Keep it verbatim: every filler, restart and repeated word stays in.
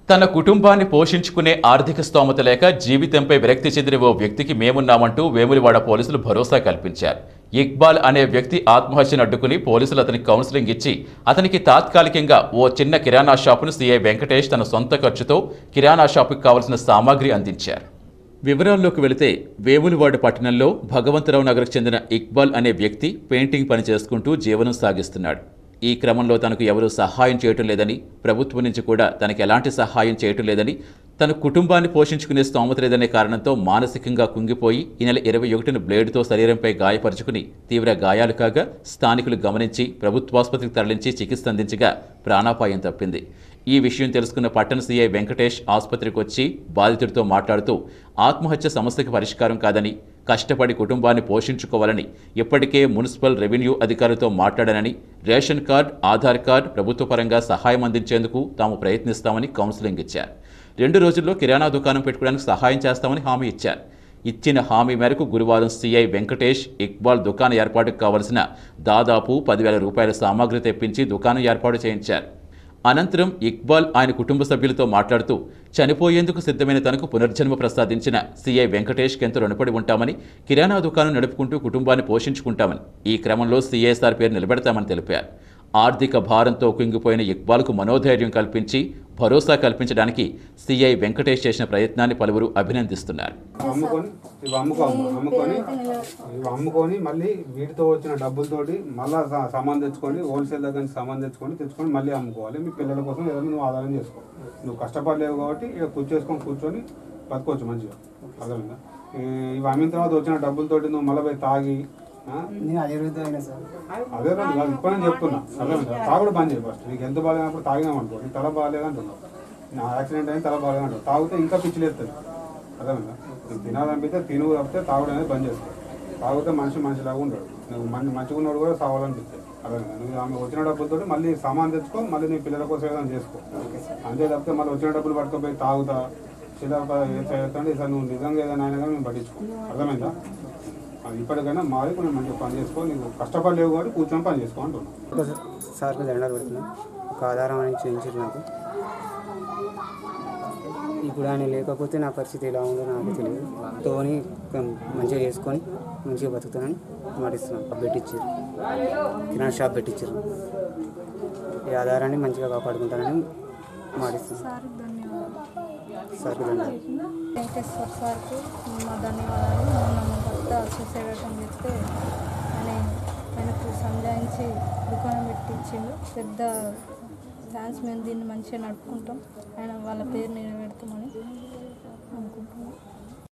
తన కుటుంబాన్ని పోషించుకునే ఆర్థిక స్తోమత లేక జీవితంపై విరక్తి చెందిన ఓ వ్యక్తికి మేమున్నామంటూ వేములవాడ పోలీసులు భరోసా కల్పించారు. ఇక్బాల్ అనే వ్యక్తి ఆత్మహత్యను అడ్డుకుని పోలీసులు అతనికి కౌన్సిలింగ్ ఇచ్చి అతనికి తాత్కాలికంగా ఓ చిన్న కిరాణా షాపును సీఐ వెంకటేష్ తన సొంత ఖర్చుతో కిరాణా షాపుకు కావలసిన సామాగ్రి అందించారు. వివరాల్లోకి వెళితే వేములవాడ పట్టణంలో భగవంతరావు నగర్కు చెందిన ఇక్బాల్ అనే వ్యక్తి పెయింటింగ్ పని చేసుకుంటూ జీవనం సాగిస్తున్నాడు. ఈ క్రమంలో తనకు ఎవరూ సహాయం చేయటం లేదని, ప్రభుత్వం నుంచి కూడా తనకు ఎలాంటి సహాయం చేయటం లేదని, తన కుటుంబాన్ని పోషించుకునే స్తోమత లేదనే కారణంతో మానసికంగా కుంగిపోయి ఈ నెల ఇరవై ఒకటిన బ్లేడుతో శరీరంపై గాయపరుచుకుని తీవ్ర గాయాలు కాగా స్థానికులు గమనించి ప్రభుత్వాసుపత్రికి తరలించి చికిత్స అందించగా ప్రాణాపాయం తప్పింది. ఈ విషయం తెలుసుకున్న పట్టణ సీఐ వెంకటేష్ ఆసుపత్రికి వచ్చి బాధితుడితో మాట్లాడుతూ ఆత్మహత్య సమస్యకు పరిష్కారం కాదని, కష్టపడి కుటుంబాన్ని పోషించుకోవాలని ఇప్పటికే మున్సిపల్ రెవెన్యూ అధికారులతో మాట్లాడానని, రేషన్ కార్డ్, ఆధార్ కార్డ్ ప్రభుత్వ పరంగా సహాయం అందించేందుకు తాము ప్రయత్నిస్తామని కౌన్సిలింగ్ ఇచ్చారు. రెండు రోజుల్లో కిరాణా దుకాణం పెట్టుకోవడానికి సహాయం చేస్తామని హామీ ఇచ్చారు. ఇచ్చిన హామీ మేరకు గురువారం సీఐ వెంకటేష్ ఇక్బాల్ దుకాణ ఏర్పాటుకు కావలసిన దాదాపు పదివేల రూపాయల సామాగ్రి తెప్పించి దుకాణం ఏర్పాటు చేయించారు. అనంతరం ఇక్బాల్ ఆయన కుటుంబ సభ్యులతో మాట్లాడుతూ చనిపోయేందుకు సిద్ధమైన తనకు పునర్జన్మ ప్రసాదించిన సీఐ వెంకటేష్కి ఎంతో రుణపడి ఉంటామని, కిరాణా దుకాణం నడుపుకుంటూ కుటుంబాన్ని పోషించుకుంటామని, ఈ క్రమంలో సీఐఎస్ఆర్ పేరు నిలబెడతామని తెలిపారు. ఆర్థిక భారంతో కుంగిపోయిన ఇక్బాల్కు మనోధైర్యం కల్పించి భరోసా కల్పించడానికి సీఐ వెంకటేష్ చేసిన ప్రయత్నాన్ని పలువురు అభినందిస్తున్నారు. అమ్ముకొని ఇవి అమ్ముకో అమ్ముకొని ఇవి అమ్ముకొని మళ్ళీ వీటితో వచ్చిన డబ్బులతోటి మళ్ళీ సామాన్ తెచ్చుకొని హోల్సేల్ దగ్గర నుంచి సామాన్ తెచ్చుకొని తెచ్చుకొని మళ్ళీ అమ్ముకోవాలి. మీ పిల్లల కోసం ఏదైనా నువ్వు ఆదాయం చేసుకో. నువ్వు కష్టపడలేవు కాబట్టి ఇక్కడ కూర్చేసుకొని కూర్చొని బతుకోవచ్చు మంచిగా. అర్థమైందా? ఇవి అమ్మిన తర్వాత వచ్చిన డబ్బులతోటి నువ్వు మళ్ళీ పోయి తాగి అదే రోజు కాదు ఇప్పుడు నేను చెప్తున్నా. అర్థమైందా? తాగుడు బంద్ చేయి ఫస్ట్. నీకు ఎంత బాగాలేనప్పుడు తాగినామనుకో, నీకు తల బాగాలేదంటున్నావు, నా యాక్సిడెంట్ అయిన తల బాగాలేదంటావు, తాగితే ఇంకా పిచ్చిలేస్తుంది. అర్థమైందా? నువ్వు తినాలనిపిస్తే తిను, తప్పితే తాగుడు అనేది బంద్ చేస్తావు. తాగితే మనిషి మనిషిలాగా ఉండడు. నువ్వు మంచి మంచిగా ఉన్నాడు కూడా తాగాలనిపిస్తాయి. అర్థమైందా? నువ్వు ఆమె వచ్చిన డబ్బులతో మళ్ళీ సామాన్ తెచ్చుకో, మళ్ళీ నీ పిల్లల కోసం ఏదైనా చేసుకో. అంతే తప్పితే మళ్ళీ వచ్చిన డబ్బులు పట్టుకోపోయి తాగుతా చిల్లర ఏ చేస్తా ఈసారి నువ్వు నిజంగా ఏదైనా అయినా కానీ మేము పట్టించుకో. అర్థమైందా? ఇప్పటికైనా మారి కొంచెం మంచిగా పని చేసుకో. నీకు కష్టపడలేవు కాబట్టి కూర్చొని పని చేసుకో అంటున్నాను. సార్కి దండాలు పెడుతున్నాను. ఒక ఆధారం అనేది చేయించారు నాకు. ఇప్పుడు ఆయన లేకపోతే నా పరిస్థితి ఎలా ఉందో నాకు తెలియదు. తోని మంచిగా చేసుకొని మంచిగా బతుకుతానని మాటిస్తున్నాను. పెట్టించారు, కిరాణా షాప్ పెట్టించారు. ఈ ఆధారాన్ని మంచిగా కాపాడుకుంటానని మాటిస్తున్నాను. సార్కి ధన్యవాదాలు. వెంకటేశ్వర సార్కి మా ధన్యవాదాలు. మొన్న మా భర్త సూసైడ్ చెప్తే ఆయన ఆయనకు సంజాయించి దుకాణం పెట్టించిండు. పెద్ద థ్యాంక్స్. మేము దీన్ని మంచిగా నడుపుకుంటాం. ఆయన వాళ్ళ పేరు నిలబెడతామని